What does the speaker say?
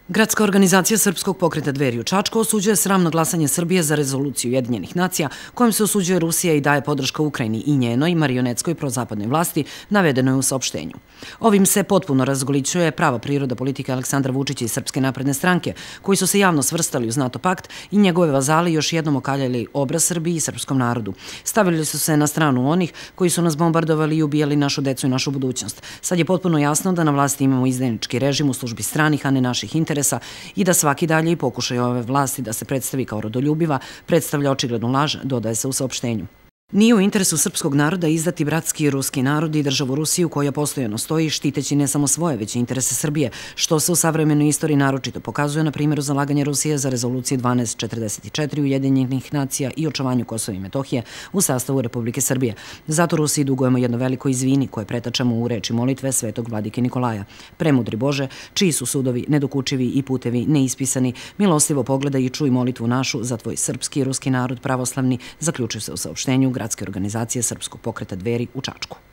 Gradska organizacija Srpskog pokreta Dveri u Čačku osuđuje sramno glasanje Srbije za rezoluciju Ujedinjenih nacija kojom se osuđuje Rusija i daje podrška Ukrajini i njenoj marionetskoj prozapadnoj vlasti, navedeno je u saopštenju. Ovim se potpuno razgolićuje prava priroda politike Aleksandra Vučića i Srpske napredne stranke, koji su se javno svrstali uz NATO pakt i njegove vazali još jednom okaljali obraz Srbiji i srpskom narodu. Stavili su se na stranu onih koji su nas bombardovali i ubijali našu decu i našu budućnost. Sad je potpuno jasno da na vlasti imamo izdajnički režim u službi stranih, a ne naših interesa i da svaki dalje i pokušaj ove vlasti da se predstavi kao rodoljubiva predstavlja očiglednu laž, dodaje se u saopštenju. Nije u interesu srpskog naroda izdati bratski ruski narod i državu Rusiju koja postojano stoji štiteći ne samo svoje, već i interese Srbije, što se u savremenoj istoriji naročito pokazuje na primjeru zalaganja Rusije za rezoluciju 1244 Ujedinjenih nacija i očuvanju Kosova i Metohije u sastavu Republike Srbije. Zato Rusiji dugujemo jedno veliko izvini koje pretačemo u reči molitve svetog vladike Nikolaja. Premudri Bože, čiji su sudovi nedokučivi i putevi neispisani, milostivo pogledaj i čuj molitvu našu za tvoj srpski i ruski narod pravoslavni, zaključuje se u saopštenju Gradske organizacije Srpskog pokreta Dveri u Čačku.